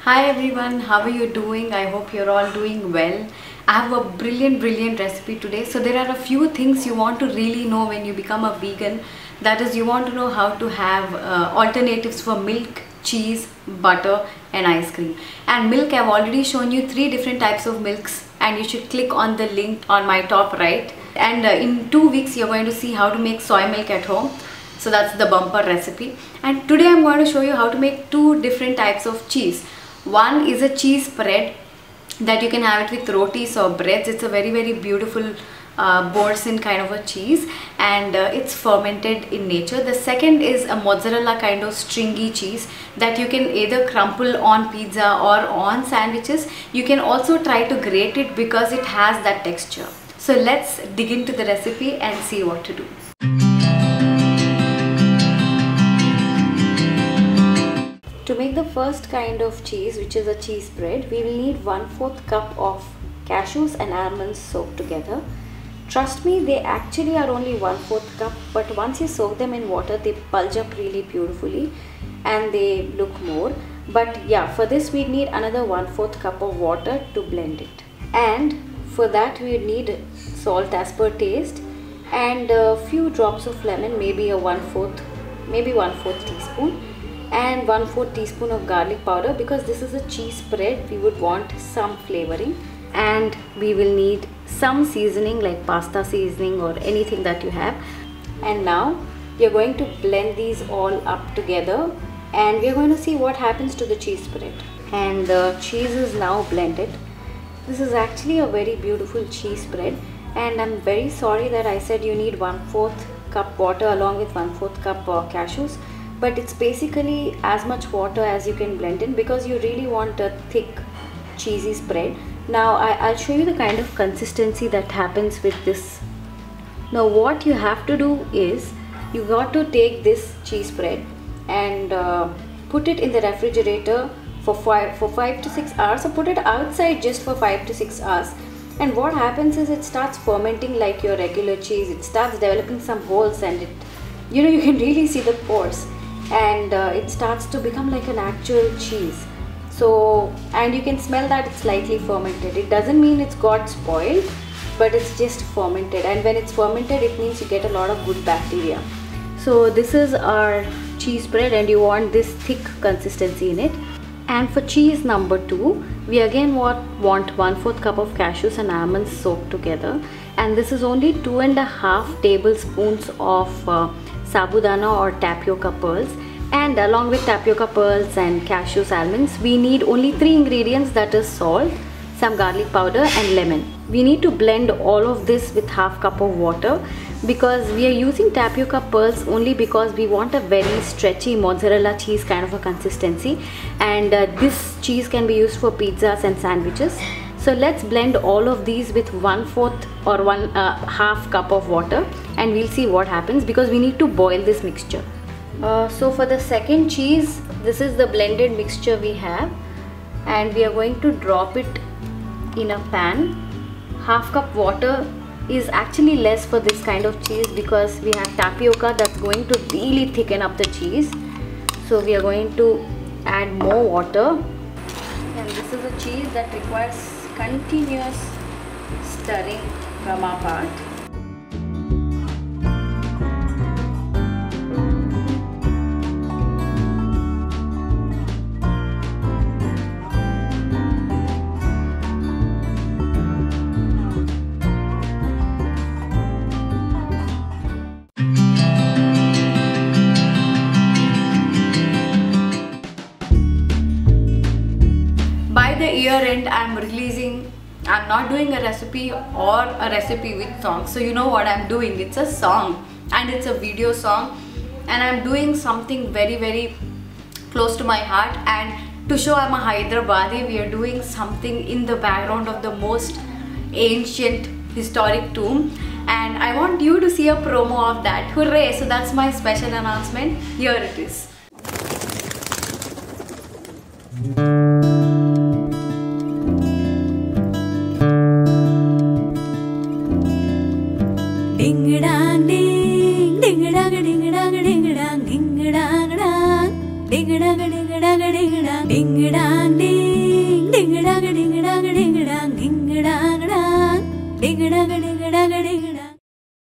Hi everyone, how are you doing? I hope you're all doing well. I have a brilliant recipe today. So there are a few things you want to really know when you become a vegan. That is, you want to know how to have alternatives for milk, cheese, butter and ice cream. And milk, I've already shown you 3 different types of milks, and you should click on the link on my top right. And in 2 weeks you're going to see how to make soy milk at home. So that's the bumper recipe. And today I'm going to show you how to make 2 different types of cheese. One is a cheese spread that you can have it with rotis or breads. It's a very beautiful Boursin kind of a cheese, and it's fermented in nature. The second is a mozzarella kind of stringy cheese that you can either crumple on pizza or on sandwiches. You can also try to grate it because it has that texture. So let's dig into the recipe and see what to do. To make the first kind of cheese, which is a cheese spread, we will need 1/4 cup of cashews and almonds soaked together. Trust me, they actually are only 1/4 cup, but once you soak them in water, they bulge up really beautifully and they look more. But yeah, for this we need another 1/4 cup of water to blend it. And for that we need salt as per taste and a few drops of lemon, maybe 1/4 teaspoon, and 1/4 teaspoon of garlic powder. Because this is a cheese spread, we would want some flavoring, and we will need some seasoning like pasta seasoning or anything that you have. And now you're going to blend these all up together, and we're going to see what happens to the cheese spread. And the cheese is now blended. This is actually a very beautiful cheese spread, and I'm very sorry that I said you need 1/4 cup water along with 1/4 cup cashews. But it's basically as much water as you can blend in because you really want a thick cheesy spread. Now I'll show you the kind of consistency that happens with this. Now what you have to do is you got to take this cheese spread and put it in the refrigerator for 5 to 6 hours, or put it outside just for 5 to 6 hours. And what happens is it starts fermenting like your regular cheese. It starts developing some holes, and you can really see the pores, and it starts to become like an actual cheese. So, and you can smell that it's slightly fermented. It doesn't mean it's got spoiled, but it's just fermented, and when it's fermented it means you get a lot of good bacteria. So this is our cheese spread, and you want this thick consistency in it. And for cheese number 2, we again want 1/4 cup of cashews and almonds soaked together, and this is only 2.5 tablespoons of sabudana or tapioca pearls. And along with tapioca pearls and cashews almonds, we need only 3 ingredients, that is salt, some garlic powder and lemon. We need to blend all of this with 1/2 cup of water, because we are using tapioca pearls only because we want a very stretchy mozzarella cheese kind of a consistency, and this cheese can be used for pizzas and sandwiches. So let's blend all of these with 1/4 or 1/2 cup of water, and we'll see what happens, because we need to boil this mixture. So for the second cheese, this is the blended mixture we have, and we are going to drop it in a pan. 1/2 cup water is actually less for this kind of cheese because we have tapioca that's going to really thicken up the cheese. So we are going to add more water, and this is a cheese that requires continuous stirring from our part. By the year end, I'm not doing a recipe or a recipe with songs. So you know what I'm doing, it's a song, and it's a video song, and I'm doing something very close to my heart. And to show I'm a Hyderabadi, we are doing something in the background of the most ancient historic tomb, and I want you to see a promo of that. Hooray! So that's my special announcement. Here it is. Ding dang ding, ding dang ding dang ding dang ding dang dang, ding dang ding dang ding dang, ding dang. dang ding, ding a dang a ding a dang a ding a dang, ding a dang a dang, ding a dang a ding a dang a ding a dang.